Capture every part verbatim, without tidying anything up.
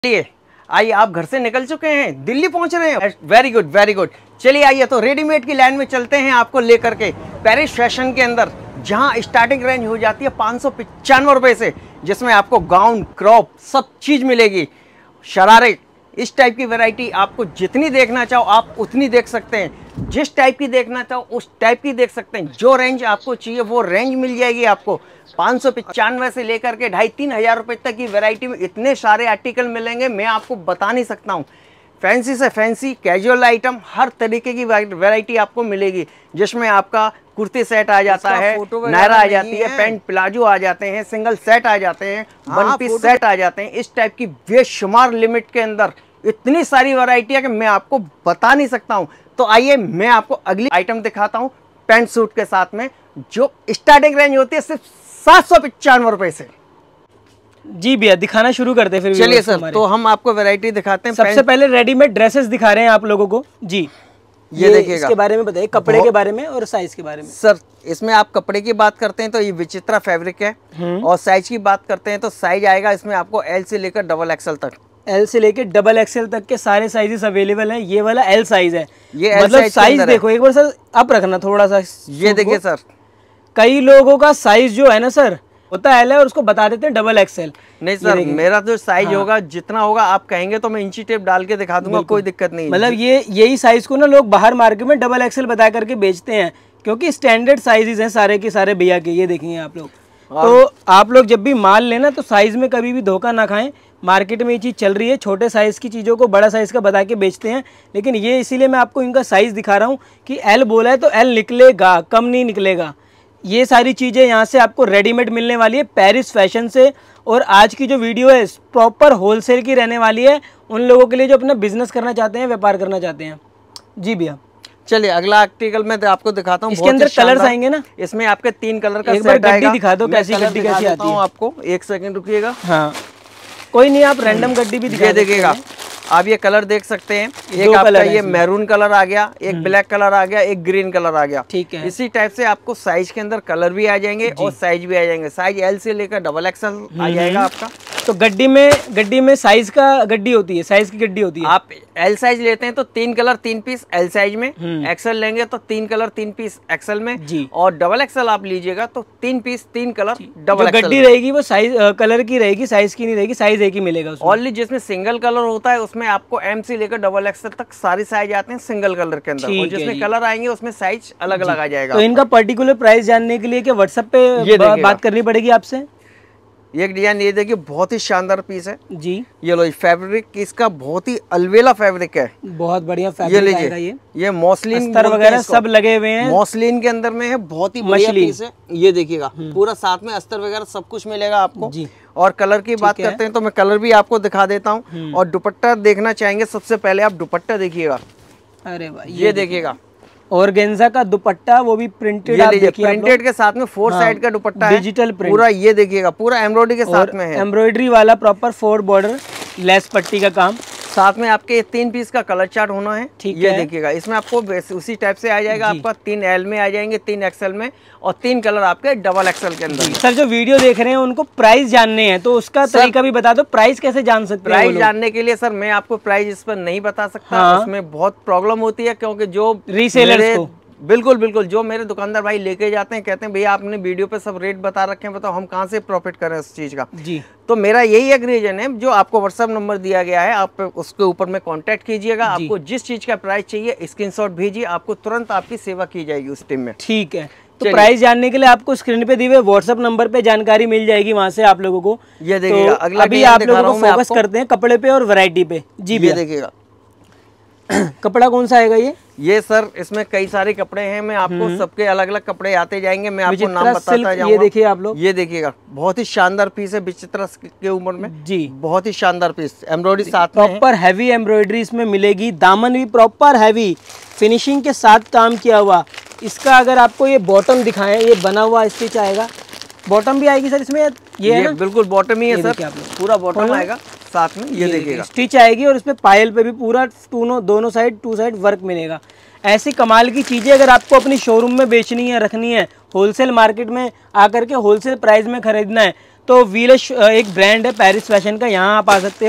चलिए आइए, आप घर से निकल चुके हैं, दिल्ली पहुंच रहे हैं। Very good very good. चलिए आइए तो रेडीमेड की लाइन में चलते हैं आपको लेकर के पेरिस फैशन के अंदर, जहां स्टार्टिंग रेंज हो जाती है पाँच सौ पचानवे रुपये से, जिसमें आपको गाउन क्रॉप सब चीज़ मिलेगी। शरारे इस टाइप की वैरायटी आपको जितनी देखना चाहो आप उतनी देख सकते हैं, जिस टाइप की देखना चाहो उस टाइप की देख सकते हैं। जो रेंज आपको चाहिए वो रेंज मिल जाएगी आपको। पाँच सौ पचानवे से लेकर के ढाई तीन हज़ार रुपये तक की वैरायटी में इतने सारे आर्टिकल मिलेंगे, मैं आपको बता नहीं सकता हूँ। फैंसी से फैंसी कैजुअल आइटम हर तरीके की वैरायटी आपको मिलेगी, जिसमें आपका कुर्ती सेट आ जाता है, नायरा आ जाती है, पैंट प्लाजो आ जाते हैं, सिंगल सेट आ जाते हैं, वन पीस सेट आ जाते हैं। इस टाइप की बेशुमार लिमिट के अंदर इतनी सारी वैरायटी है कि मैं आपको बता नहीं सकता हूँ। तो आइए मैं आपको अगली आइटम दिखाता हूँ पैंट सूट के साथ में, जो स्टार्टिंग रेंज होती है सिर्फ सात सौ पचानवे रुपए से। जी भैया, दिखाना शुरू करते हैं फिर। चलिए सर, तो हम आपको वैरायटी दिखाते हैं। सबसे पहले रेडीमेड ड्रेसेस दिखा रहे हैं आप लोगों को जी। ये, ये देखिएगा, इसके बारे में बताइए, कपड़े के बारे में और साइज के बारे में। सर इसमें आप कपड़े की बात करते हैं तो ये विचित्रा फैब्रिक है, और साइज की बात करते हैं तो साइज आएगा इसमें आपको एल से लेकर डबल एक्सएल तक। एल से लेकर डबल एक्सएल तक के सारे साइजेस अवेलेबल हैं। ये वाला एल साइज है, ये मतलब साइज देखो एक बार सर, अप रखना थोड़ा सा। ये देखिए सर, कई लोगों का साइज जो है ना सर होता है एल है और उसको बता देते हैं डबल एक्सएल। नहीं सर, मेरा जो साइज हाँ। होगा जितना होगा आप कहेंगे तो मैं इंची टेप डाल के दिखा दूंगा, कोई दिक्कत नहीं। मतलब ये यही साइज को ना लोग बाहर मार्केट में डबल एक्सएल बता करके बेचते हैं, क्योंकि स्टैंडर्ड साइजेस हैं सारे के सारे भैया के। ये देखेंगे आप लोग, तो आप लोग जब भी माल लेना तो साइज में कभी भी धोखा ना खाएं। मार्केट में ये चीज़ चल रही है, छोटे साइज़ की चीज़ों को बड़ा साइज़ का बता के बेचते हैं, लेकिन ये इसीलिए मैं आपको इनका साइज़ दिखा रहा हूँ कि एल बोला है तो एल निकलेगा, कम नहीं निकलेगा। ये सारी चीज़ें यहाँ से आपको रेडीमेड मिलने वाली है पेरिस फैशन से। और आज की जो वीडियो है प्रॉपर होलसेल की रहने वाली है उन लोगों के लिए जो अपना बिजनेस करना चाहते हैं, व्यापार करना चाहते हैं। जी भैया, चलिए अगला आर्टिकल मैं आपको दिखाता हूँ। इसके अंदर कलर्स आएंगे ना, इसमें आपके तीन कलर का एक बार गड्डी दिखा दो, कैसी गड्डी कैसी आती है आपको। एक सेकंड रुकिएगा। हाँ कोई नहीं, आप रैंडम गड्डी भी दिखा देखिएगा। आप ये कलर देख सकते हैं, एक आपका ये मैरून कलर आ गया, एक ब्लैक कलर आ गया, एक ग्रीन कलर आ गया। ठीक है, इसी टाइप से आपको साइज के अंदर कलर भी आ जाएंगे और साइज भी आ जाएंगे। साइज एल से लेकर डबल एक्सएल आ जाएगा आपका। तो गड्डी में गड्डी में साइज का गड्डी होती है, साइज की गड्डी होती है। आप एल साइज लेते हैं तो तीन कलर तीन पीस एल साइज में, एक्सएल लेंगे तो तीन कलर तीन पीस एक्सएल में जी, और डबल एक्सएल आप लीजिएगा तो तीन पीस तीन कलर डबल एक्सएल। गड्डी रहेगी वो साइज कलर की रहेगी, साइज की नहीं रहेगी, साइज एक ही मिलेगा। ओनली जिसमें सिंगल कलर होता है उसमें आपको एम से लेकर डबल एक्सएल तक सारी साइज आते हैं सिंगल कलर के अंदर, और जिसमें कलर आएंगे उसमें साइज अलग अलग आ जाएगा। तो इनका पर्टिकुलर प्राइस जानने के लिए क्या व्हाट्सएप पे बात करनी पड़ेगी आपसे? एक डिजाइन ये देखिए, बहुत ही शानदार पीस है जी। ये लो, फैब्रिक इसका बहुत ही अलवेला फैब्रिक है, बहुत बढ़िया फैब्रिक आएगा ये। ये मॉस्लिन वगैरह सब लगे हुए हैं, मॉस्लिन के अंदर में है, बहुत ही बढ़िया पीस है। ये देखिएगा पूरा साथ में अस्तर वगैरह सब कुछ मिलेगा आपको जी। और कलर की बात करते हैं तो मैं कलर भी आपको दिखा देता हूँ। और दुपट्टा देखना चाहेंगे, सबसे पहले आप दुपट्टा देखिएगा। अरे भाई ये देखिएगा, ऑर्गेन्जा का दुपट्टा, वो भी प्रिंटेड। आप देखिए, प्रिंटेड के साथ में फोर साइड का दुपट्टा है, डिजिटल प्रिंट पूरा। ये देखिएगा पूरा एम्ब्रॉयडरी के साथ में है, एम्ब्रॉयडरी वाला प्रॉपर फोर बॉर्डर लेस पट्टी का काम। साथ में आपके तीन पीस का कलर चार्ट होना है। ठीक ये देखिएगा, इसमें आपको उसी टाइप से आ जाएगा आपका। तीन एल में आ जाएंगे, तीन एक्सएल में, और तीन कलर आपके डबल एक्सएल के अंदर। सर जो वीडियो देख रहे हैं उनको प्राइस जानने हैं तो उसका तरीका भी बता दो, प्राइस कैसे जान सकते हैं? प्राइस जानने के लिए सर मैं आपको प्राइस इस पर नहीं बता सकता। हाँ। उसमें बहुत प्रॉब्लम होती है, क्योंकि जो रीसेलर्स को बिल्कुल बिल्कुल जो मेरे दुकानदार भाई लेके जाते हैं, कहते हैं भैया आपने वीडियो पे सब रेट बता रखे हैं, बताओ हम कहाँ से प्रॉफिट करें उस चीज़ का जी। तो मेरा यही एक रीजन है, जो आपको व्हाट्सएप नंबर दिया गया है, आप उसके ऊपर में कांटेक्ट कीजिएगा। आपको जिस चीज़ का प्राइस चाहिए स्क्रीनशॉट भेजिए, आपको तुरंत आपकी सेवा की जाएगी उस टीम में। ठीक है, तो प्राइस जानने के लिए आपको स्क्रीन पे दिए हुए व्हाट्सएप नंबर पे जानकारी मिल जाएगी, वहां से आप लोगों को। ये देखिएगा, अगला अभी आप लोगों को फोकस करते हैं कपड़े पे और वैरायटी पे जी। ये देखिएगा कपड़ा कौन सा आएगा ये? ये सर इसमें कई सारे कपड़े हैं, मैं आपको सबके अलग अलग कपड़े आते जाएंगे, मैं आपको नाम बताता जाऊंगा। ये देखिए आप लोग, ये देखिएगा बहुत ही शानदार पीस है, विचित्रा के ऊपर में जी, बहुत ही शानदार पीस। एम्ब्रॉयडरी साथ में प्रॉपर हैवी एम्ब्रॉयडरी इसमें मिलेगी, दामन भी प्रॉपर हैवी फिनिशिंग के साथ काम किया हुआ। इसका अगर आपको ये बॉटम दिखाएं, ये बना हुआ स्टिच आएगा, बॉटम भी आएगी सर इसमें। ये, ये है ना, बिल्कुल बॉटम ही है सर, पूरा बॉटम आएगा साथ में। ये, ये देखिएगा स्टिच आएगी, और इसमें पायल पे भी पूरा दोनों दोनों साइड टू साइड वर्क मिलेगा। ऐसी कमाल की चीज़ें अगर आपको अपनी शोरूम में बेचनी है, रखनी है, होलसेल मार्केट में आकर के होलसेल प्राइस में खरीदना है, तो व्हीलर एक ब्रांड है पेरिस फैशन का, यहाँ आप आ सकते हो।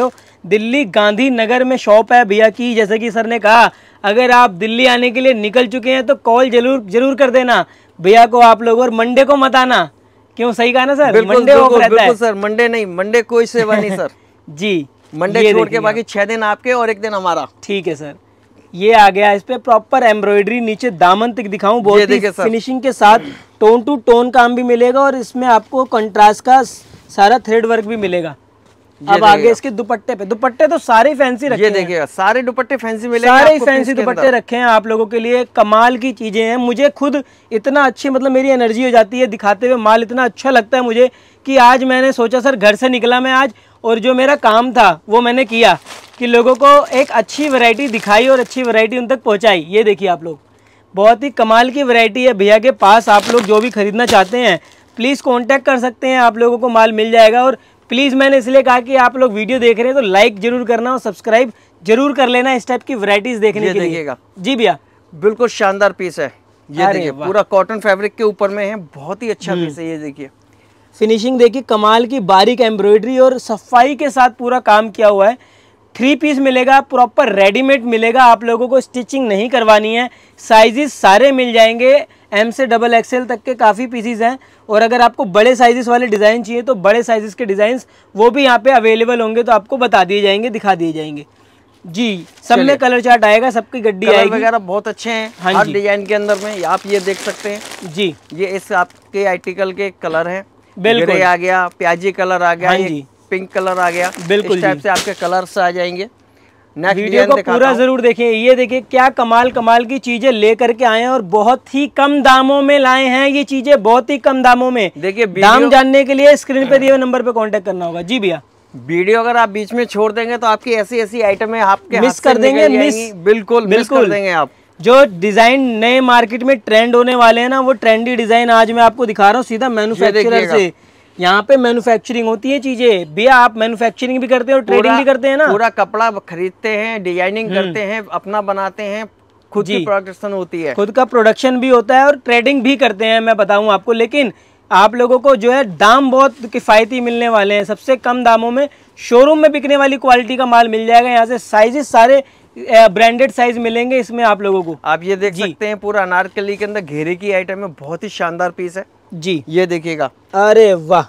दिल्ली गांधीनगर में शॉप है भैया की। जैसे कि सर ने कहा, अगर आप दिल्ली आने के लिए निकल चुके हैं तो कॉल जरूर जरूर कर देना भैया को आप लोग, और मंडे को मत आना। क्यों, सही कहा ना सर? मंडे ऑफ रहता है सर। मंडे नहीं, मंडे कोई सेवा नहीं सर। जी, मंडे छोड़ के बाकी छह दिन आपके और एक दिन हमारा। ठीक है सर। ये आ गया, इस पे प्रॉपर एम्ब्रॉयडरी, नीचे दामन तक दिखाऊं, बहुत ही फिनिशिंग के साथ टोन टू टोन काम भी मिलेगा, और इसमें आपको कंट्रास्ट का सारा थ्रेड वर्क भी मिलेगा। अब आगे इसके दुपट्टे पे, दुपट्टे तो सारे फैंसी रखे हैं। ये देखिएगा, सारे दुपट्टे फैंसी मिलेंगे, सारे फैंसी दुपट्टे रखे हैं आप लोगों के लिए। कमाल की चीजें हैं। मुझे खुद इतना अच्छी, मतलब मेरी एनर्जी हो जाती है दिखाते हुए माल, इतना अच्छा लगता है मुझे कि आज मैंने सोचा सर, घर से निकला मैं आज, और जो मेरा काम था वो मैंने किया कि लोगों को एक अच्छी वैरायटी दिखाई और अच्छी वैरायटी उन तक पहुंचाई। ये देखिए आप लोग, बहुत ही कमाल की वैरायटी है भैया के पास। आप लोग जो भी खरीदना चाहते हैं प्लीज़ कांटेक्ट कर सकते हैं, आप लोगों को माल मिल जाएगा। और प्लीज़ मैंने इसलिए कहा कि आप लोग वीडियो देख रहे हैं तो लाइक जरूर करना और सब्सक्राइब जरूर कर लेना इस टाइप की वैरायटीज देखने के लिए। जी भैया, बिल्कुल शानदार पीस है। ये देखिए, पूरा कॉटन फैब्रिक के ऊपर में है, बहुत ही अच्छा पीस है। ये देखिए फिनिशिंग देखिए, कमाल की बारीक एम्ब्रॉयडरी और सफाई के साथ पूरा काम किया हुआ है। थ्री पीस मिलेगा, प्रॉपर रेडीमेड मिलेगा, आप लोगों को स्टिचिंग नहीं करवानी है। साइजेस सारे मिल जाएंगे, एम से डबल एक्सएल तक के काफ़ी पीसीज हैं। और अगर आपको बड़े साइजेस वाले डिज़ाइन चाहिए तो बड़े साइजेस के डिज़ाइंस वो भी यहाँ पे अवेलेबल होंगे, तो आपको बता दिए जाएंगे, दिखा दिए जाएंगे। जी, सब में कलर चार्ट आएगा, सबकी गड्डी आएगी वगैरह बहुत अच्छे हैं। हाँ, हर डिजाइन के अंदर में आप ये देख सकते हैं। जी, ये इस आपके आर्टिकल के कलर हैं। बिल्कुल, ग्रे आ गया, प्याजी कलर आ गया, हाँ जी, पिंक कलर आ गया। बिल्कुल, इस टाइप से आपके कलर्स आ जाएंगे। नेक्स्ट वीडियो को पूरा जरूर देखें। ये देखिए क्या कमाल कमाल की चीजें लेकर के आए हैं, और बहुत ही कम दामों में लाए हैं ये चीजें, बहुत ही कम दामों में। देखिए, दाम जानने के लिए स्क्रीन पे दिए हुए नंबर पे कांटेक्ट करना होगा। जी भैया, वीडियो अगर आप बीच में छोड़ देंगे तो आपकी ऐसी ऐसी आइटम है आपके मिस कर देंगे, मिस बिल्कुल मिस कर देंगे आप। जो डिजाइन नए मार्केट में ट्रेंड होने वाले हैं ना, वो ट्रेंडी डिजाइन आज मैं आपको दिखा रहा हूँ सीधा मैन्युफैक्चरर से। यहाँ पे मैन्युफैक्चरिंग होती है चीजें। भैया आप मैन्युफैक्चरिंग भी करते हैं और ट्रेडिंग भी करते हैं ना? पूरा कपड़ा खरीदते हैं, डिजाइनिंग करते हैं, अपना बनाते हैं, खुद की प्रोडक्शन होती है, खुद का प्रोडक्शन भी होता है और ट्रेडिंग भी करते हैं, मैं बताऊं आपको। लेकिन आप लोगों को जो है दाम बहुत किफ़ायती मिलने वाले हैं, सबसे कम दामों में शोरूम में बिकने वाली क्वालिटी का माल मिल जाएगा। यहाँ से साइजेस सारे ब्रांडेड साइज मिलेंगे इसमें आप लोगों को। आप ये देख सकते हैं, पूरा अनारकली के अंदर घेरे की आइटम है, बहुत ही शानदार पीस है। जी, ये देखिएगा, अरे वाह,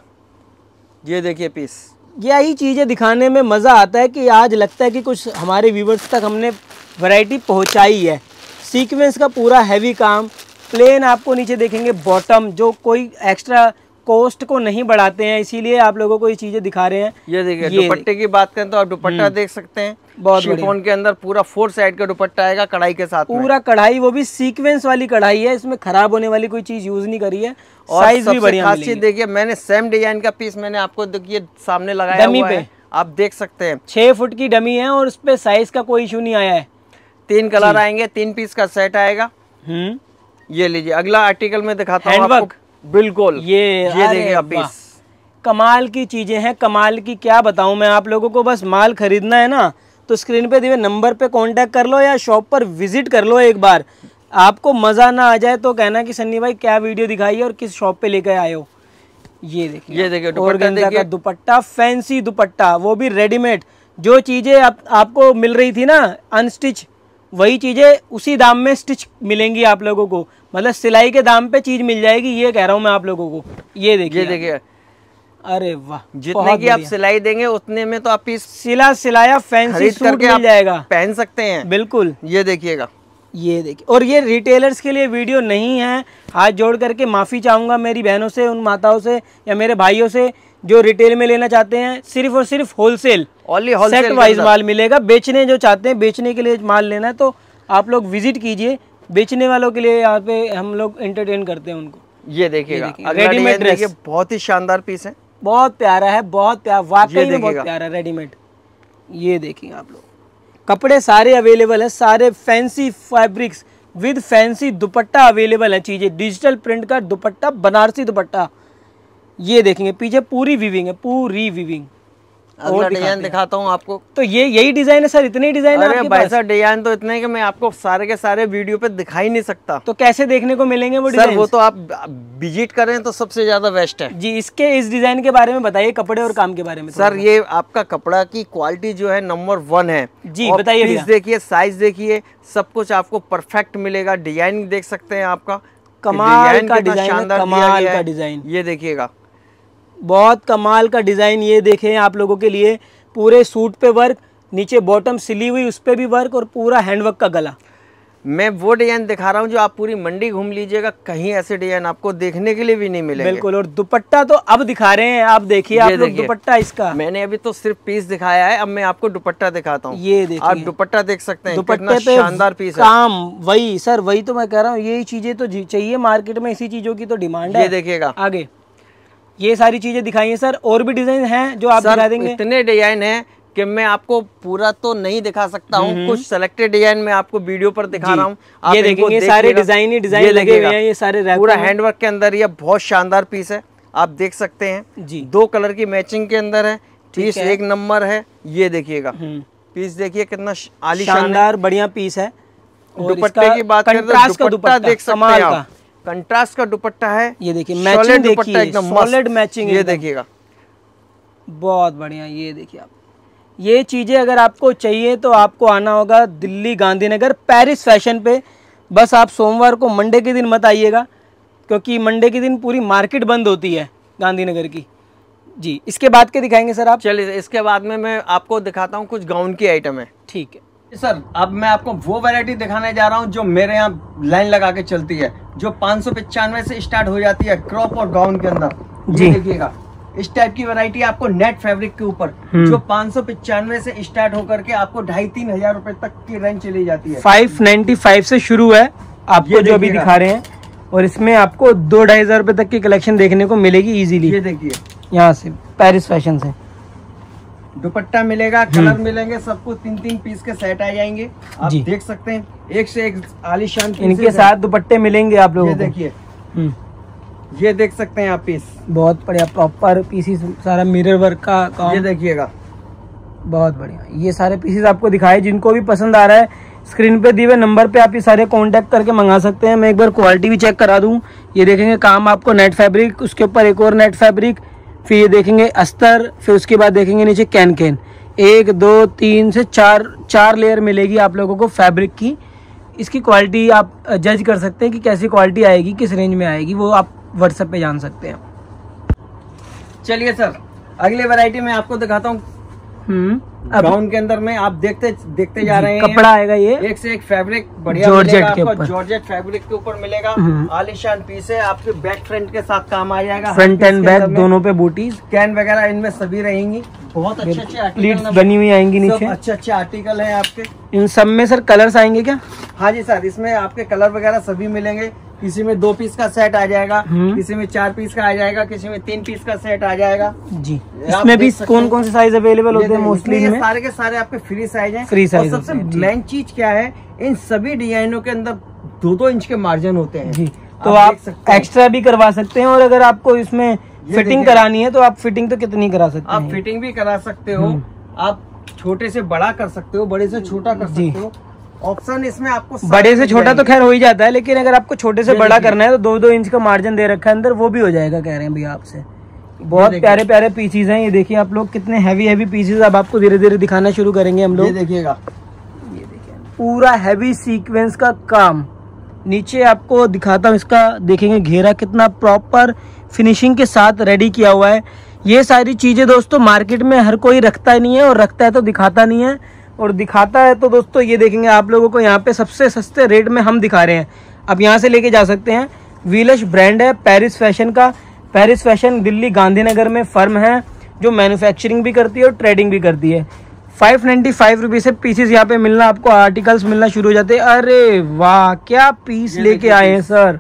ये देखिए पीस। यही चीज़ें दिखाने में मज़ा आता है कि आज लगता है कि कुछ हमारे व्यूवर्स तक हमने वैरायटी पहुंचाई है। सीक्वेंस का पूरा हैवी काम, प्लेन आपको नीचे देखेंगे बॉटम, जो कोई एक्स्ट्रा कॉस्ट को नहीं बढ़ाते हैं, इसीलिए आप लोगों को ये चीजें दिखा रहे हैं। ये देखिए, दुपट्टे की बात करें तो आप दुपट्टा देख सकते हैं, बहुत शिफॉन के अंदर पूरा फोर साइड का दुपट्टा आएगा कढ़ाई के साथ, पूरा कढ़ाई, वो भी सीक्वेंस वाली कढ़ाई है, इसमें खराब होने वाली कोई चीज यूज नहीं करी है। और साइज भी बढ़िया मिलेगी। खासियत देखिए, मैंने सेम डिजाइन का पीस मैंने आपको देखिए सामने लगाया हुआ है, आप देख सकते हैं। छह फुट की डमी है और उस पे साइज का कोई इशू नहीं आया है। तीन कलर आएंगे, तीन पीस का सेट आएगा। हम्म, ये लीजिए, अगला आर्टिकल में दिखाता हूँ आपको। बिल्कुल, ये ये देखिए पीस, कमाल की चीजें हैं, कमाल की क्या बताऊं मैं आप लोगों को। बस माल खरीदना है ना तो स्क्रीन पे दिए नंबर पे कांटेक्ट कर लो या शॉप पर विजिट कर लो एक बार। आपको मजा ना आ जाए तो कहना कि सन्नी भाई क्या वीडियो दिखाई है और किस शॉप पे लेकर आए हो। ये देखिए, ये देखिए ऑर्गेन्जा का दुपट्टा, फैंसी दुपट्टा, वो भी रेडीमेड। जो चीजें आप, आपको मिल रही थी ना अनस्टिच, वही चीजें उसी दाम में स्टिच मिलेंगी आप लोगों को, मतलब सिलाई के दाम पे चीज मिल जाएगी, ये कह रहा हूँ मैं आप लोगों को। ये देखिए, ये देखिए, अरे वाह, जितने की आप सिलाई देंगे उतने में तो आप पीस सिला सिलाया फैंसी सूट मिल जाएगा, पहन सकते हैं। बिल्कुल, ये देखिएगा, ये देखिए। और ये रिटेलर्स के लिए वीडियो नहीं है, हाथ जोड़ करके माफ़ी चाहूँगा मेरी बहनों से, उन माताओं से या मेरे भाइयों से जो रिटेल में लेना चाहते हैं। सिर्फ और सिर्फ होलसेल, सेट वाइज माल मिलेगा। बेचने जो चाहते हैं, बेचने के लिए माल लेना है तो आप लोग विजिट कीजिए। बेचने वालों के लिए यहाँ पे हम लोग एंटरटेन करते हैं उनको। ये देखिएगा, रेडीमेड ड्रेस, बहुत ही शानदार पीस है, बहुत प्यारा है, बहुत प्यारा, वाकई में बहुत प्यारा रेडीमेड। ये देखिए आप लोग, कपड़े सारे अवेलेबल है, सारे fancy fabrics with fancy dupatta available है। चीजें डिजिटल प्रिंट का दुपट्टा, बनारसी दुपट्टा। ये देखेंगे पीछे पूरी वीविंग है, पूरी वीविंग, अगला डिजाइन दिखाता हूँ आपको। तो ये यही डिजाइन है सर, इतने डिजाइन है आपके भाई साहब डिजाइन तो इतने कि मैं आपको सारे के सारे वीडियो पे दिखा ही नहीं सकता। तो कैसे देखने को मिलेंगे वो डिजाइन? सर वो तो आप विजिट करें तो सबसे ज्यादा बेस्ट है जी। इसके इस डिजाइन के बारे में बताइए, कपड़े और काम के बारे में। सर ये आपका कपड़ा की क्वालिटी जो है नंबर वन है जी, बताइए। पीस देखिए, साइज देखिए, सब कुछ आपको परफेक्ट मिलेगा। डिजाइन देख सकते हैं आपका, कमाल का डिजाइन, कमाल का डिजाइन, ये देखिएगा बहुत कमाल का डिजाइन। ये देखें आप लोगों के लिए, पूरे सूट पे वर्क, नीचे बॉटम सिली हुई उस पे भी वर्क और पूरा हैंडवर्क का गला। मैं वो डिजाइन दिखा रहा हूँ जो आप पूरी मंडी घूम लीजिएगा, कहीं ऐसे डिजाइन आपको देखने के लिए भी नहीं मिलेंगे। बिल्कुल। और दुपट्टा तो अब दिखा रहे हैं, आप देखिए आप लोग दुपट्टा इसका। मैंने अभी तो सिर्फ पीस दिखाया है, अब मैं आपको दुपट्टा दिखाता हूँ। ये देखिए आप दुपट्टा देख सकते हैं, दुपट्टे पे शानदार पीस है। काम वही सर, वही तो मैं कह रहा हूँ, यही चीजें तो चाहिए मार्केट में, इसी चीजों की तो डिमांड है। ये देखिएगा आगे ये सारी चीजें दिखाइए सर। और भी डिजाइन हैं जो आप दिखा देंगे? इतने डिजाइन हैं कि मैं आपको पूरा तो नहीं दिखा सकता हूँ, कुछ सेलेक्टेड डिजाइन में आपको वीडियो पर दिखा रहा हूँ। ये देखेंगे सारे डिजाइन ही डिजाइन लगे हुए हैं, ये सारे पूरा हैंडवर्क के अंदर। ये बहुत शानदार पीस है, आप देख सकते हैं जी। दो कलर की मैचिंग के अंदर है, पीस एक नंबर है। ये देखिएगा पीस, देखिए कितना शानदार बढ़िया पीस है। दुपट्टे की बात करें तो दुपट्टा देख सकते हैं आप, कंट्रास्ट का दुपट्टा है। ये देखिए मैचिंग, दुपट्टा एकदम सॉलिड मैचिंग, ये देखिएगा बहुत बढ़िया। ये देखिए आप, ये चीजें अगर आपको चाहिए तो आपको आना होगा दिल्ली गांधीनगर पेरिस फैशन पे। बस आप सोमवार को, मंडे के दिन मत आइएगा, क्योंकि मंडे के दिन पूरी मार्केट बंद होती है गांधीनगर की जी। इसके बाद के दिखाएंगे सर आप? चलिए इसके बाद में मैं आपको दिखाता हूँ कुछ गाउन की आइटम है। ठीक है सर, अब मैं आपको वो वैरायटी दिखाने जा रहा हूँ जो मेरे यहाँ लाइन लगा के चलती है, जो पाँच सौ पचानवे से स्टार्ट हो जाती है क्रॉप और गाउन के अंदर। जी देखिएगा इस टाइप की वैरायटी आपको नेट फैब्रिक के ऊपर, जो पाँच सौ पचानवे से स्टार्ट होकर के आपको ढाई तीन हजार रुपए तक की रेंज चली जाती है। फाइव नाइन्टी फाइव से शुरू है आपको जो अभी दिखा रहे हैं, और इसमें आपको दो ढाई हजार रुपए तक की कलेक्शन देखने को मिलेगी इजीली। ये देखिए यहाँ से पेरिस फैशन से दुपट्टा मिलेगा, कलर मिलेंगे, सबको तीन तीन पीस के सेट आ जाएंगे। आप देख सकते हैं एक से एक आलीशान इनके साथ दुपट्टे मिलेंगे आप लोगों को। देखिए ये देख सकते हैं आप पीस, बहुत बढ़िया प्रॉपर पीसीस, सारा मिरर वर्क का काम। ये देखिएगा बहुत बढ़िया। ये सारे पीसेस आपको दिखाए, जिनको भी पसंद आ रहा है स्क्रीन पे दिए हुए नंबर पे आप ये सारे कांटेक्ट करके मंगा सकते हैं। मैं एक बार क्वालिटी भी चेक करा दूं। ये देखेंगे काम आपको नेट फैब्रिक, उसके ऊपर एक और नेट फैब्रिक, फिर ये देखेंगे अस्तर, फिर उसके बाद देखेंगे नीचे कैन कैन। एक दो तीन से चार चार लेयर मिलेगी आप लोगों को फैब्रिक की। इसकी क्वालिटी आप जज कर सकते हैं कि कैसी क्वालिटी आएगी, किस रेंज में आएगी, वो आप व्हाट्सएप पे जान सकते हैं। चलिए सर अगली वैरायटी में आपको दिखाता हूँ। हम्म गाउन के अंदर में आप देखते देखते जा रहे हैं, कपड़ा आएगा ये एक से एक फैब्रिक बढ़िया जॉर्जेट के ऊपर, जॉर्जेट फैब्रिक के ऊपर मिलेगा। आलीशान पीस है, आपके बैक फ्रंट के साथ काम आ जाएगा, फ्रंट एंड बैक दोनों पे बूटीज, कैन वगैरह इनमें सभी रहेंगी। बहुत अच्छे अच्छे आर्टिकल बनी हुई आएंगी नीचे, अच्छे अच्छे आर्टिकल है आपके। इन सब में सर कलर्स आएंगे क्या? हाँ जी सर, इसमें आपके कलर वगैरह सभी मिलेंगे। किसी में दो पीस का सेट आ जाएगा, किसी में चार पीस का आ जाएगा, किसी में तीन पीस का सेट आ जाएगा जी। इसमें भी कौन कौन से साइज अवेलेबल होते हैं? मोस्टली ये सारे के सारे आपके फ्री साइज हैं। Free size. सबसे मेन चीज क्या है, इन सभी डिजाइनों के अंदर दो दो इंच के मार्जिन होते हैं जी। तो आप, आप एक्स्ट्रा भी करवा सकते हैं, और अगर आपको इसमें फिटिंग करानी है तो आप फिटिंग तो कितनी करा सकते हैं? आप फिटिंग भी करा सकते हो, आप छोटे से बड़ा कर सकते हो, बड़े से छोटा कर सकते हो। ऑप्शन इसमें आपको बड़े से छोटा तो खैर हो ही जाता है, लेकिन अगर आपको छोटे से बड़ा करना है तो दो दो इंच का मार्जिन दे रखा है अंदर, वो भी हो जाएगा कह रहे हैं भैया आपसे। बहुत प्यारे प्यारे पीसीज हैं। ये देखिए आप लोग कितने हैवी हैवी पीसीज अब आपको धीरे धीरे दिखाना शुरू करेंगे हम लोग। ये देखिएगा, ये देखिए पूरा हैवी सीक्वेंस का काम। नीचे आपको दिखाता हूँ इसका, देखेंगे घेरा कितना प्रॉपर फिनिशिंग के साथ रेडी किया हुआ है। ये सारी चीजें दोस्तों मार्केट में हर कोई रखता नहीं है, और रखता है तो दिखाता नहीं है, और दिखाता है तो दोस्तों ये देखेंगे आप लोगों को यहाँ पे सबसे सस्ते रेट में हम दिखा रहे हैं। अब यहाँ से लेके जा सकते हैं। वीलश ब्रांड है पेरिस फैशन का। पेरिस फैशन दिल्ली गांधीनगर में फर्म है जो मैन्युफैक्चरिंग भी करती है और ट्रेडिंग भी करती है। फाइव नाइन्टी फाइव रुपीज से पीसेस यहाँ पे मिलना, आपको आर्टिकल्स मिलना शुरू हो जाते हैं। अरे वाह क्या पीस लेके आए हैं सर,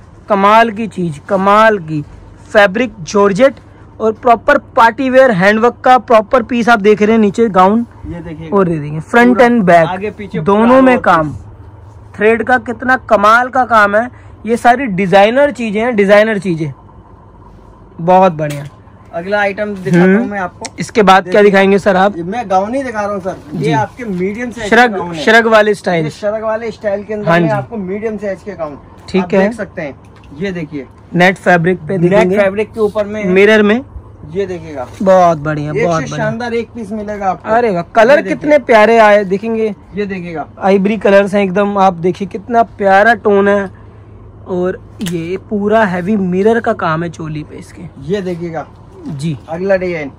कमाल की चीज, कमाल की फैब्रिक जॉर्जेट और प्रॉपर पार्टी वेयर हैंडवर्क का प्रॉपर पीस आप देख रहे हैं। नीचे गाउन ये देखिए, और ये देखिए फ्रंट एंड बैक आगे पीछे दोनों में काम। थ्रेड का कितना कमाल का काम है। ये सारी डिजाइनर चीजें हैं, डिजाइनर चीजें बहुत बढ़िया। अगला आइटम दिखाता हूँ मैं आपको। इसके बाद क्या दिखाएंगे सर आप? मैं गाउन ही दिखा रहा हूँ सर। ये आपके मीडियम साइज श्रग श्रग वाले स्टाइल, श्रग वाले स्टाइल के अंदर में आपको मीडियम साइज के गाउन ठीक है देख सकते हैं। ये देखिए नेट फैब्रिक पे, नेट फैब्रिक के ऊपर में मिरर में, ये देखिएगा बहुत बढ़िया, बहुत बढ़िया, शानदार एक पीस मिलेगा आपको। अरे वाह, कलर कितने प्यारे आए देखेंगे, ये देखिएगा आइवरी कलर्स हैं एकदम, आप देखिए कितना प्यारा टोन है। और ये पूरा हैवी मिरर का काम है चोली पे इसके, ये देखिएगा जी। अगला डिजाइन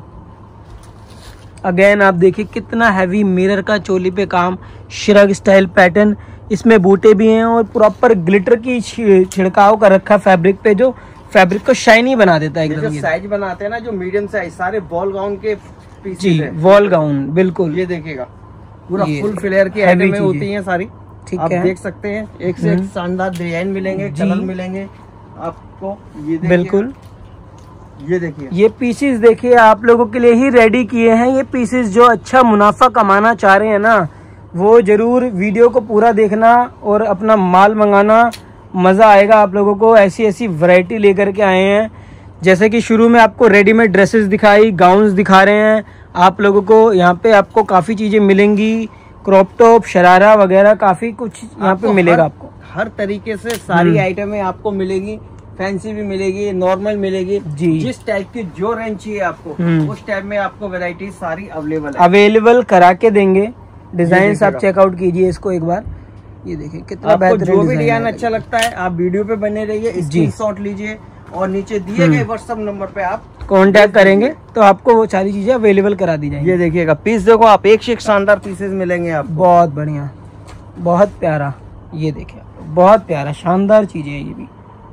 अगेन आप देखिए कितना हैवी मिरर का चोली पे काम, श्रग स्टाइल पैटर्न, इसमें बूटे भी हैं और प्रॉपर ग्लिटर की छिड़काव कर रखा फैब्रिक पे, जो फैब्रिक को शाइनी बना देता है एकदम। जो साइज बनाते हैं ना, जो मीडियम साइज, सारे बॉल गाउन के पीसेस जी, हैं। वॉल गाउन बिल्कुल। ये देखिए पूरा फुल फ्लेयर की आइटमें होती हैं सारी, ठीक आप है, देख सकते हैं। एक से एक शानदार डिजाइन मिलेंगे, कलर मिलेंगे आपको। ये बिल्कुल, ये देखिए ये पीसेस देखिए आप लोगों के लिए ही रेडी किए हैं। ये पीसेस जो अच्छा मुनाफा कमाना चाह रहे हैं ना, वो जरूर वीडियो को पूरा देखना और अपना माल मंगाना, मज़ा आएगा आप लोगों को। ऐसी ऐसी वैरायटी लेकर के आए हैं, जैसे कि शुरू में आपको रेडीमेड ड्रेसेस दिखाई, गाउन्स दिखा रहे हैं आप लोगों को। यहाँ पे आपको काफ़ी चीज़ें मिलेंगी, क्रॉप टॉप, शरारा वगैरह काफ़ी कुछ यहाँ पे मिलेगा आपको। हर तरीके से सारी आइटमें आपको मिलेगी, फैंसी भी मिलेगी, नॉर्मल मिलेगी जी। जिस टाइप की जो रेंज चाहिए आपको, उस टाइप में आपको वैरायटी सारी अवेलेबल है, अवेलेबल करा के देंगे। डिजाइन आप चेकआउट कीजिए इसको एक बार, ये देखिए कितना बेहतरीन। जो भी डिजाइन अच्छा लगता है आप वीडियो पे बने रहिए, स्क्रीनशॉट लीजिए और नीचे दिए गए व्हाट्सएप नंबर पे आप कांटेक्ट करेंगे तो आपको वो सारी चीजें अवेलेबल करा दी जाएंगी। ये देखिएगा पीस देखो आप, एक से एक शानदार पीसेस मिलेंगे आप, बहुत बढ़िया, बहुत प्यारा। ये देखिए बहुत प्यारा शानदार चीजें है ये भी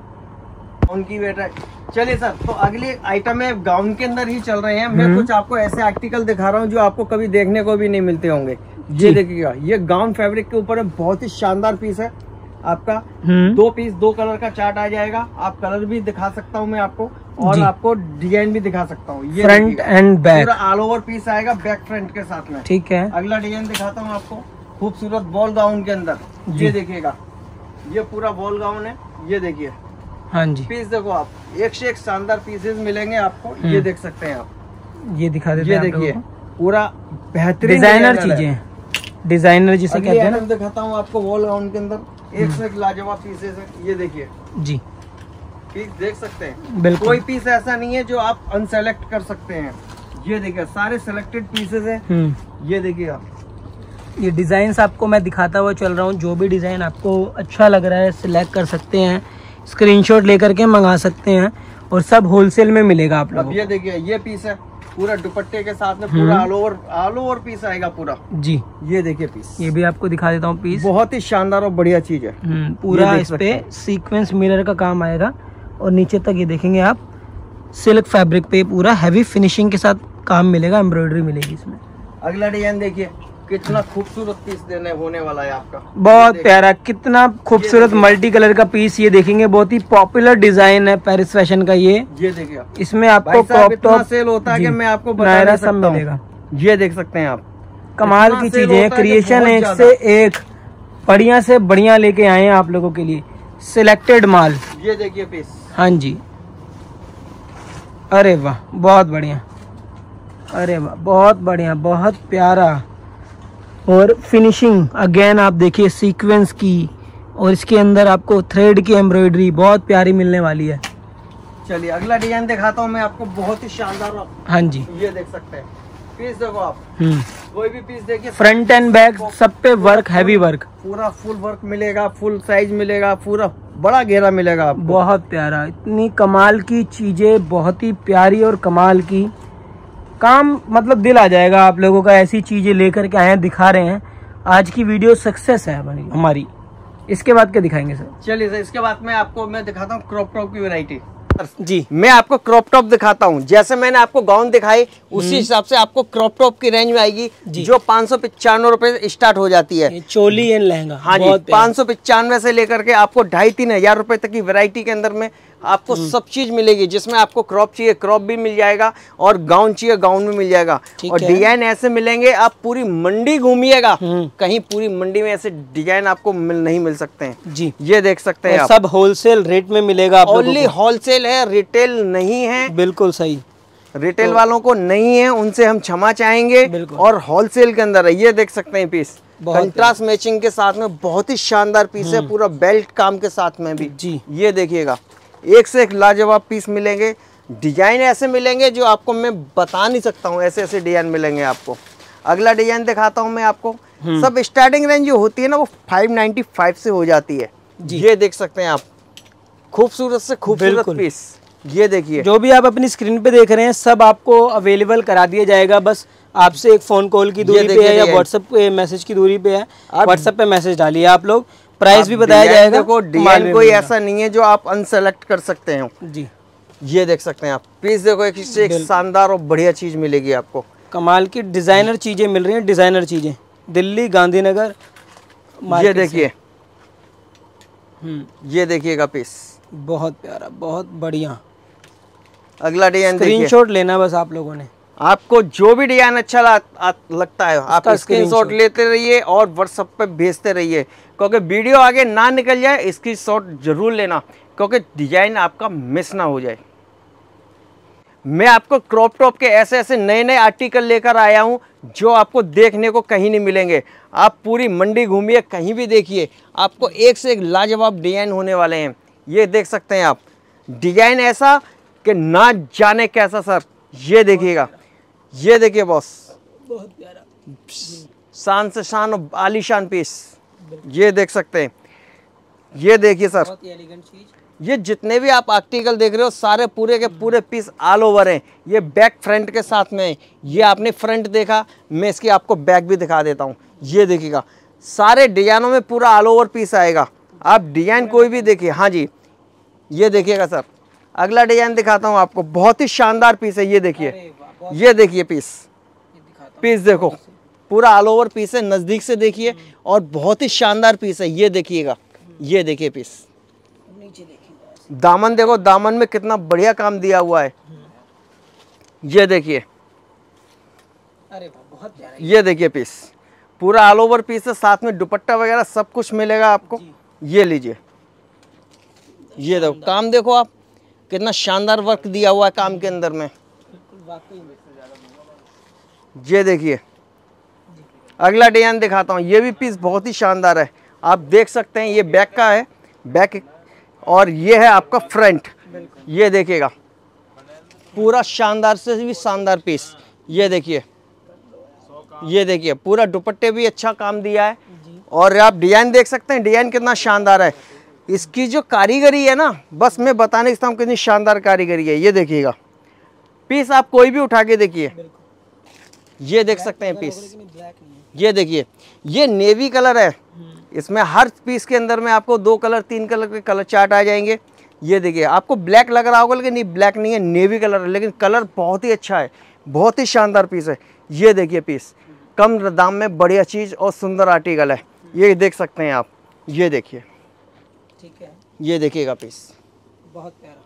उनकी बेटा। चलिए सर, तो अगली आइटम है गाउन के अंदर ही चल रहे हैं। मैं कुछ आपको ऐसे आर्टिकल दिखा रहा हूँ जो आपको कभी देखने को भी नहीं मिलते होंगे। ये देखिएगा, ये गाउन फैब्रिक के ऊपर बहुत ही शानदार पीस है आपका। दो पीस, दो कलर का चार्ट आ जाएगा। आप कलर भी दिखा सकता हूँ मैं आपको, और आपको डिजाइन भी दिखा सकता हूँ। ये फ्रंट एंड बैक पूरा ऑल ओवर पीस आएगा, बैक फ्रंट के साथ में, ठीक है। अगला डिजाइन दिखाता हूँ आपको, खूबसूरत बॉल गाउन के अंदर। ये देखिएगा, ये पूरा बॉल गाउन है। ये देखिए, हाँ जी, पीस देखो आप, एक से एक शानदार पीसेस मिलेंगे आपको। ये देख सकते हैं आप, ये दिखा देते हैं। ये देखिए पूरा बेहतरीन डिजाइनर चीजें, डिजाइनर जिसे कहते हैं ना। दिखाता हूँ आपको वॉल गाउन के अंदर एक से एक लाजवाब पीसेस है। ये देखिए जी, पीस देख सकते हैं, बिल्कुल कोई पीस ऐसा नहीं है जो आप अनसेलेक्ट कर सकते हैं। ये देखिए सारे सिलेक्टेड पीसेस हैं। ये देखिए आप, ये डिजाइन आपको मैं दिखाता हुआ चल रहा हूँ। जो भी डिजाइन आपको अच्छा लग रहा है सिलेक्ट कर सकते हैं, स्क्रीनशॉट लेकर के मंगा सकते हैं, और सब होलसेल में मिलेगा आप लोगों को। ये देखिए ये पीस है पूरा दुपट्टे के साथ में, पूरा all over all over piece आएगा पूरा जी। ये देखिए पीस, ये भी आपको दिखा देता हूँ पीस, बहुत ही शानदार और बढ़िया चीज है। पूरा इस पे सीक्वेंस मिरर का काम आएगा, और नीचे तक ये देखेंगे आप सिल्क फैब्रिक पे पूरा हैवी फिनिशिंग के साथ काम मिलेगा, एम्ब्रॉयडरी मिलेगी इसमें। अगला डिजाइन देखिए, कितना खूबसूरत पीस देने होने वाला है आपका, बहुत प्यारा, कितना खूबसूरत मल्टी कलर का पीस। ये देखेंगे बहुत ही पॉपुलर डिजाइन है पेरिस फैशन का। ये ये देखिए, इसमें आपको क्रॉप टॉप सेल होता है कि मैं आपको बता नहीं सकता हूं। मिलेगा। ये देख सकते हैं आप, कमाल की चीजें, क्रिएशन एक से एक बढ़िया से बढ़िया लेके आए हैं आप लोगों के लिए, सिलेक्टेड माल। ये देखिए पीस, हाँ जी, अरे वाह बहुत बढ़िया, अरे वाह बहुत बढ़िया, बहुत प्यारा। और फिनिशिंग अगेन आप देखिए सीक्वेंस की, और इसके अंदर आपको थ्रेड की एम्ब्रॉयडरी बहुत प्यारी मिलने वाली है। चलिए अगला डिजाइन दिखाता हूँ मैं आपको, बहुत ही शानदार। हाँ जी, ये देख सकते हैं पीस देखो आप, कोई भी पीस देखिए, फ्रंट एंड बैक सब पे वर्क, हैवी वर्क, पूरा फुल वर्क मिलेगा, फुल साइज मिलेगा, पूरा बड़ा घेरा मिलेगा आपको। बहुत प्यारा, इतनी कमाल की चीजें, बहुत ही प्यारी और कमाल की काम, मतलब दिल आ जाएगा आप लोगों का। ऐसी चीजें लेकर के आए हैं, दिखा रहे हैं। आज की वीडियो सक्सेस है हमारी। इसके बाद क्या दिखाएंगे सर? चलिए सर, इसके बाद मैं आपको मैं दिखाता हूँ क्रॉप टॉप की वैरायटी जी। मैं आपको क्रॉप टॉप दिखाता हूँ, जैसे मैंने आपको गाउन दिखाई उसी हिसाब से आपको क्रॉप टॉप की रेंज में आएगी, जो पाँच सौ पचानवे रुपए स्टार्ट हो जाती है। चोली एंड लहंगा, हाँ जी, पाँच सौ पचानवे से लेकर के आपको ढाई तीन हजार रुपए तक की वैरायटी के अंदर में आपको सब चीज मिलेगी, जिसमें आपको क्रॉप चाहिए क्रॉप भी मिल जाएगा, और गाउन चाहिए गाउन भी मिल जाएगा। और डिजाइन ऐसे मिलेंगे, आप पूरी मंडी घूमिएगा, कहीं पूरी मंडी में ऐसे डिजाइन आपको मिल नहीं मिल सकते हैं जी। ये देख सकते हैं आप, सब होलसेल रेट में मिलेगा। ओनली होलसेल है, रिटेल नहीं है। बिल्कुल सही, रिटेल तो, वालों को नहीं है उनसे हम क्षमा चाहेंगे। और होलसेल के अंदर है, ये देख सकते हैं पीस कंट्रास्ट मैचिंग के साथ में, बहुत ही शानदार पीस है, पूरा बेल्ट काम के साथ में भी जी। ये देखिएगा, एक से एक लाजवाब पीस मिलेंगे, डिजाइन ऐसे मिलेंगे जो आपको मैं बता नहीं सकता हूँ, ऐसे ऐसे डिजाइन मिलेंगे आपको। अगला डिजाइन दिखाता हूँ मैं आपको। सब स्टार्टिंग रेंज जो होती है ना वो फाइव नाइन्टी फाइव से हो जाती है जी। ये देख सकते हैं आप, खूबसूरत से खूबसूरत पीस। ये देखिए, जो भी आप अपनी स्क्रीन पे देख रहे हैं सब आपको अवेलेबल करा दिया जाएगा, बस आपसे एक फोन कॉल की दूरी पे है या व्हाट्सएप पे मैसेज की दूरी पे है, व्हाट्सएप पे मैसेज डालिए आप लोग, प्राइस भी बताया जाएगा। देखो डिजाइन कोई ऐसा नहीं है जो आप अनसेलेक्ट कर सकते हो जी। ये देख सकते हैं आप पीस, देखो एक से एक शानदार और बढ़िया चीज मिलेगी आपको, कमाल की डिजाइनर चीजें मिल रही हैं, डिजाइनर चीजें दिल्ली गांधीनगर। ये देखिए, ये देखिएगा पीस, बहुत प्यारा, बहुत बढ़िया। अगला डिजाइन स्क्रीनशॉट लेना बस आप लोगों ने, आपको जो भी डिजाइन अच्छा लगता है आप स्क्रीनशॉट लेते रहिए और व्हाट्सएप पे भेजते रहिए, क्योंकि वीडियो आगे ना निकल जाए, स्क्रीनशॉट जरूर लेना, क्योंकि डिजाइन आपका मिस ना हो जाए। मैं आपको क्रॉप टॉप के ऐसे ऐसे नए नए आर्टिकल लेकर आया हूं जो आपको देखने को कहीं नहीं मिलेंगे। आप पूरी मंडी घूमिए, कहीं भी देखिए, आपको एक से एक लाजवाब डिजाइन होने वाले हैं। ये देख सकते हैं आप, डिजाइन ऐसा कि ना जाने कैसा सर। ये देखिएगा, ये देखिए बॉस, बहुत प्यारा, शान से शान और आलीशान पीस। ये देख सकते हैं, ये देखिए सर, बहुत एलिगेंट चीज। ये जितने भी आप आर्टिकल देख रहे हो सारे पूरे के पूरे पीस ऑल ओवर हैं। ये बैक फ्रंट के साथ में है। ये आपने फ्रंट देखा, मैं इसकी आपको बैक भी दिखा देता हूँ। ये देखिएगा, सारे डिजाइनों में पूरा ऑल ओवर पीस आएगा, आप डिजाइन कोई भी देखिए। हाँ जी, ये देखिएगा सर। अगला डिजाइन दिखाता हूँ आपको, बहुत ही शानदार पीस है। ये देखिए, ये देखिए पीस, पीस देखो पूरा ऑल ओवर पीस है, नज़दीक से देखिए, और बहुत ही शानदार पीस है। ये देखिएगा, ये देखिए पीस, दामन देखो, दामन में कितना बढ़िया काम दिया हुआ है। ये देखिए, अरे बहुत प्यारा। ये देखिए पीस, पूरा ऑल ओवर पीस है, साथ में दुपट्टा वगैरह सब कुछ मिलेगा आपको। ये लीजिए, ये देखो काम, देखो आप कितना शानदार वर्क दिया हुआ है काम के अंदर में। ये देखिए, अगला डिजाइन दिखाता हूँ। ये भी पीस बहुत ही शानदार है, आप देख सकते हैं। ये बैक का है, बैक, और ये है आपका फ्रंट। ये देखिएगा, पूरा शानदार से भी शानदार पीस। ये देखिए, ये देखिए पूरा दुपट्टे भी अच्छा काम दिया है, और आप डिजाइन देख सकते हैं, डिजाइन कितना शानदार है। इसकी जो कारीगरी है ना, बस मैं बताने की हूँ कितनी शानदार कारीगरी है। ये देखिएगा पीस, आप कोई भी उठा के देखिए। ये देख सकते हैं पीस, ये देखिए, ये नेवी कलर है। इसमें हर पीस के अंदर में आपको दो कलर तीन कलर के कलर चार्ट आ जाएंगे। ये देखिए, आपको ब्लैक लग रहा होगा लेकिन नहीं, ब्लैक नहीं है, नेवी कलर है, लेकिन कलर बहुत ही अच्छा है, बहुत ही शानदार पीस है। ये देखिए पीस, कम दाम में बढ़िया चीज़ और सुंदर आर्टिकल है। ये देख सकते हैं आप, ये देखिए, ठीक है, ये देखिएगा पीस, बहुत प्यारा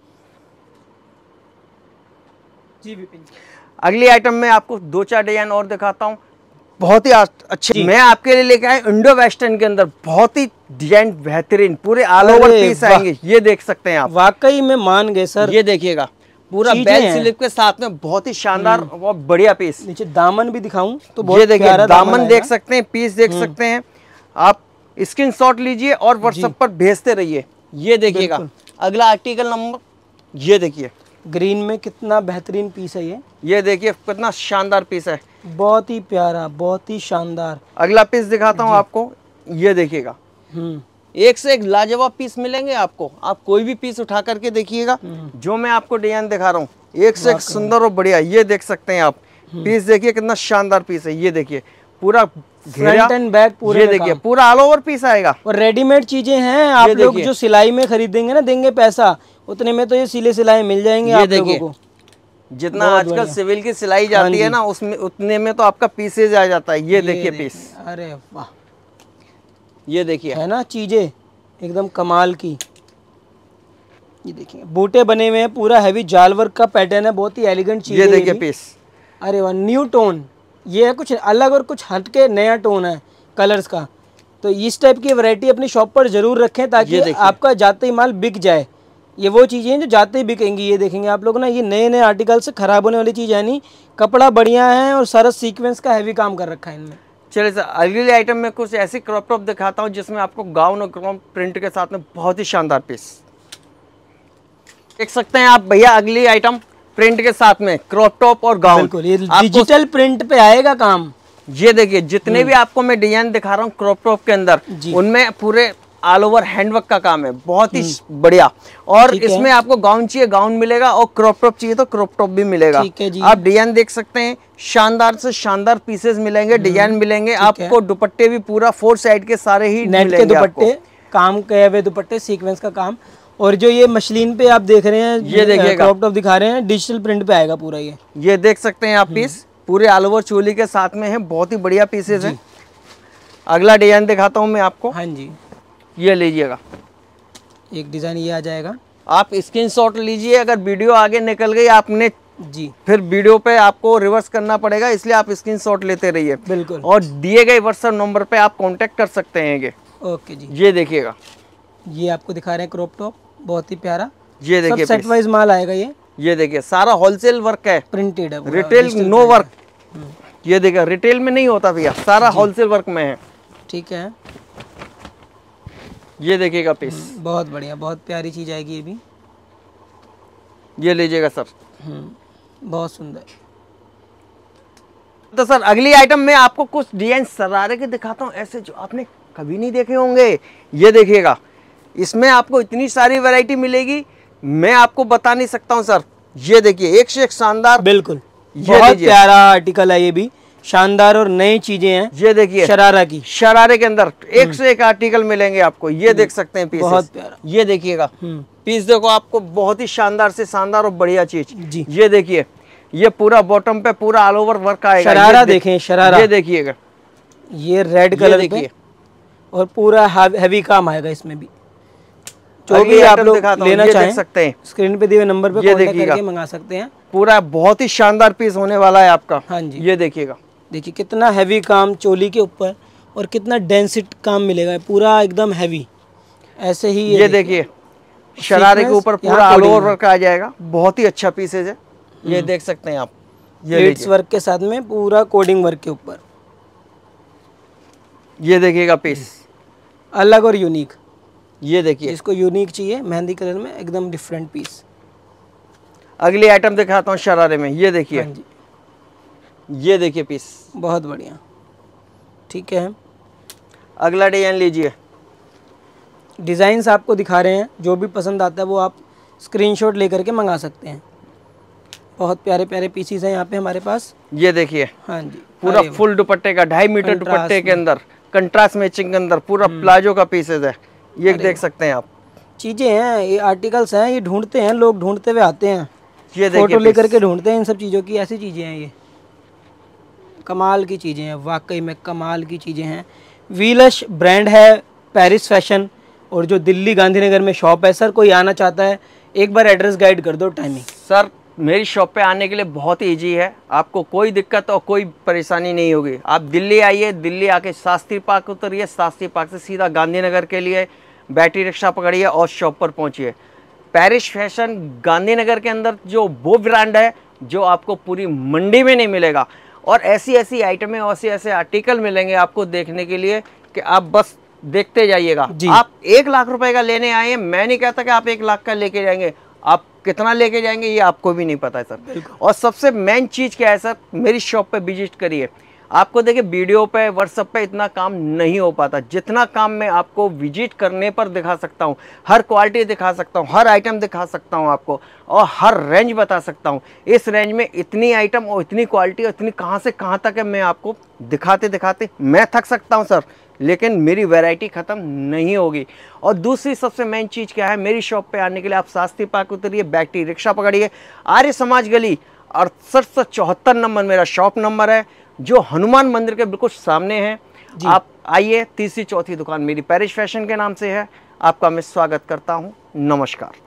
जी। विपिन, अगली आइटम में आपको दो चार डिजाइन और दिखाता हूँ, बहुत ही अच्छे। मैं आपके लिए लेके आया इंडो वेस्टर्न के अंदर, बहुत ही डिजाइन बेहतरीन, पूरे ऑल ओवर पीस आएंगे। ये देख सकते हैं आप, वाकई में मान गए सर। ये देखिएगा, पूरा बेल स्लीव के साथ में बहुत ही शानदार और बढ़िया पीस। नीचे दामन भी दिखाऊं तो बहुत, ये देखिए दामन देख सकते हैं, पीस देख सकते हैं आप। स्क्रीनशॉट लीजिए और व्हाट्सएप पर भेजते रहिए। ये देखिएगा, अगला आर्टिकल नंबर, ये देखिए ग्रीन में कितना बेहतरीन पीस है। ये ये देखिए कितना शानदार पीस है, बहुत ही प्यारा, बहुत ही शानदार। अगला पीस दिखाता हूँ आपको, ये देखिएगा, एक से एक लाजवाब पीस मिलेंगे आपको। आप कोई भी पीस उठा करके देखिएगा, जो मैं आपको डिजाइन दिखा रहा हूँ, एक से एक सुंदर और बढ़िया। ये देख सकते हैं आप, पीस देखिए कितना शानदार पीस है। ये देखिए पूरा फ्रंट एंड बैक पूरे, ये देखिए पूरा ऑल ओवर पीस आएगा, और रेडीमेड चीजें हैं। आप लोग जो सिलाई में खरीदेंगे ना, देंगे पैसा उतने में तो ये सिले सिलाई मिल जाएंगे आप लोगों को। जितना आजकल सिविल की सिलाई जाती है ना, उसमें उतने में तो आपका पीसेज आ जाता है। ये देखिए पीस, अरे वाह, ये देखिए है ना चीजें एकदम कमाल की। ये देखिए बूटे बने हुए हैं, पूरा हैवी जाल वर्क का पैटर्न है, बहुत ही एलिगेंट चीज। ये देखिए पीस, अरे वाह, न्यू टोन, ये है कुछ अलग और कुछ हटके नया टोन है कलर्स का। तो इस टाइप की वैरायटी अपनी शॉप पर जरूर रखें, ताकि आपका जाते ही माल बिक जाए। ये वो चीज़ें हैं जो जाते ही बिकेंगी। ये देखेंगे आप लोग ना, ये नए नए आर्टिकल से खराब होने वाली चीज़ है नहीं, कपड़ा बढ़िया है और सारा सीक्वेंस का हैवी काम कर रखा है इनमें। चलिए सर, अगली आइटम में कुछ ऐसी क्रॉप टॉप दिखाता हूँ जिसमें आपको गाउन और क्रॉप प्रिंट के साथ में बहुत ही शानदार पीस देख सकते हैं आप भैया। अगली आइटम प्रिंट के साथ में क्रॉप टॉप और गाउन। बिल्कुल, ये डिजिटल प्रिंट पे आएगा काम। ये देखिए, जितने भी आपको मैं डिजाइन दिखा रहा हूँ क्रॉप टॉप के अंदर, उनमें पूरे ऑल ओवर हैंडवर्क का काम है, बहुत ही बढ़िया। और इसमें आपको गाउन चाहिए गाउन मिलेगा, और क्रॉप टॉप चाहिए तो क्रॉप टॉप भी मिलेगा। आप डिजाइन देख सकते हैं, शानदार से शानदार पीसेस मिलेंगे, डिजाइन मिलेंगे आपको। दुपट्टे भी पूरा फोर साइड के सारे ही नेट के दुपट्टे, काम किए हुए दुपट्टे, सीक्वेंस का काम। और जो ये मशीन पे आप देख रहे हैं, ये देखिएगा क्रॉप टॉप दिखा रहे हैं, डिजिटल प्रिंट पे आएगा पूरा। ये ये देख सकते हैं आप पीस पूरे ऑल ओवर चोली के साथ में है, बहुत ही बढ़िया पीसेस है। अगला डिजाइन दिखाता हूँ मैं आपको। हाँ जी, ये लीजिएगा, एक डिजाइन ये आ जाएगा। आप स्क्रीनशॉट लीजिए, अगर वीडियो आगे निकल गई आपने जी, फिर वीडियो पे आपको रिवर्स करना पड़ेगा, इसलिए आप स्क्रीनशॉट लेते रहिए। बिल्कुल। और दिए गए व्हाट्सएप नंबर पे आप कांटेक्ट कर सकते हैं। ये ओके जी, ये देखिएगा, ये आपको दिखा रहे हैं क्रॉप टॉप, बहुत ही प्यारा। ये देखिए, सेट वाइज माल आएगा ये। ये देखिए, सारा होलसेल वर्क है, प्रिंटेड है, रिटेल नो वर्क। ये देखिए, रिटेल में नहीं होता भैया, सारा होलसेल वर्क में है। ठीक है, ये देखिएगा पीस, बहुत बढ़िया, बहुत प्यारी चीज आएगी ये भी। ये लीजिएगा सर, बहुत सुंदर। तो सर अगली आइटम में आपको कुछ डिजाइन सरारे के दिखाता हूँ, ऐसे जो आपने कभी नहीं देखे होंगे। ये देखिएगा, इसमें आपको इतनी सारी वैरायटी मिलेगी, मैं आपको बता नहीं सकता हूँ सर। ये देखिए, एक से एक शानदार, बिल्कुल बहुत प्यारा आर्टिकल है ये भी, शानदार और नई चीजें हैं। ये देखिए, शरारा की, शरारे के अंदर एक से एक आर्टिकल मिलेंगे आपको। ये देख सकते हैं पीस, बहुत प्यारा। ये देखिएगा पीस, देखो आपको बहुत ही शानदार से शानदार और बढ़िया चीज जी। ये देखिए, ये पूरा बॉटम पे पूरा ऑल ओवर वर्क आएगा। शरारा देखें, शरारा ये देखिएगा, ये रेड कलर पे और पूरा हैवी काम आएगा इसमें भी। जो भी आप लोग लेना चाहें सकते हैं, स्क्रीन पे दिए नंबर पे कांटेक्ट करके मंगा सकते हैं। पूरा बहुत ही शानदार पीस होने वाला है आपका। हाँ जी, ये देखिएगा, देखिए कितना हैवी काम चोली के ऊपर, और कितना डेंसिट काम मिलेगा, पूरा एकदम हैवी। ऐसे ही ये देखिए, शरारे के ऊपर पूरा ऑल ओवर वर्क आ जाएगा, बहुत ही अच्छा पीसेज है। ये देख सकते हैं आप, ये वर्क के साथ में पूरा कोडिंग वर्क के ऊपर। ये देखिएगा पीस, अलग और यूनिक। ये देखिए, इसको यूनिक चाहिए मेहंदी कलर में, एकदम डिफरेंट पीस। अगली आइटम दिखाता हूँ शरारे में। ये देखिए, हाँ जी, ये देखिए पीस, बहुत बढ़िया। ठीक है, अगला डिजाइन लीजिए। डिज़ाइंस आपको दिखा रहे हैं, जो भी पसंद आता है वो आप स्क्रीनशॉट लेकर के मंगा सकते हैं। बहुत प्यारे प्यारे पीसीस हैं यहाँ पे हमारे पास। ये देखिए, हाँ जी, पूरा फुल दुपट्टे का, ढाई मीटर दुपट्टे के अंदर, कंट्रास्ट मैचिंग के अंदर पूरा प्लाजो का पीसेज है। ये देख सकते हैं आप, चीजें हैं, ये आर्टिकल्स हैं, ये ढूंढते हैं लोग, ढूंढते हुए आते हैं, ये फोटो लेकर के ढूंढते हैं इन सब चीज़ों की। ऐसी चीज़ें हैं, ये कमाल की चीज़ें हैं, वाकई में कमाल की चीज़ें हैं। वीलश ब्रांड है, पेरिस फैशन, और जो दिल्ली गांधीनगर में शॉप है। सर कोई आना चाहता है, एक बार एड्रेस गाइड कर दो, टाइमिंग। सर मेरी शॉप पे आने के लिए बहुत ही ईजी है, आपको कोई दिक्कत और कोई परेशानी नहीं होगी। आप दिल्ली आइए, दिल्ली आके शास्त्री पार्क उतरिए, शास्त्री पार्क से सीधा गांधीनगर के लिए बैटरी रिक्शा पकड़िए और शॉप पर पहुंचिए। पेरिस फैशन गांधीनगर के अंदर जो वो ब्रांड है जो आपको पूरी मंडी में नहीं मिलेगा, और ऐसी ऐसी आइटमें और ऐसे ऐसे आर्टिकल मिलेंगे आपको देखने के लिए कि आप बस देखते जाइएगा। आप एक लाख रुपए का लेने आए, मैं नहीं कहता कि आप एक लाख का लेके जाएंगे, आप कितना लेके जाएंगे ये आपको भी नहीं पता है सर। और सबसे मेन चीज़ क्या है सर, मेरी शॉप पे विजिट करिए। आपको देखिए वीडियो पे व्हाट्सएप पे इतना काम नहीं हो पाता, जितना काम मैं आपको विजिट करने पर दिखा सकता हूँ। हर क्वालिटी दिखा सकता हूँ, हर आइटम दिखा सकता हूँ आपको, और हर रेंज बता सकता हूँ। इस रेंज में इतनी आइटम और इतनी क्वालिटी और इतनी कहाँ से कहाँ तक है, मैं आपको दिखाते दिखाते मैं थक सकता हूँ सर, लेकिन मेरी वैरायटी ख़त्म नहीं होगी। और दूसरी सबसे मेन चीज़ क्या है, मेरी शॉप पे आने के लिए आप शास्त्री पार्क उतरिए, बैटरी रिक्शा पकड़िए, आर्य समाज गली अड़सठ सौ चौहत्तर नंबर मेरा शॉप नंबर है, जो हनुमान मंदिर के बिल्कुल सामने है। आप आइए, तीसरी चौथी दुकान मेरी पेरिस फैशन के नाम से है। आपका मैं स्वागत करता हूँ। नमस्कार।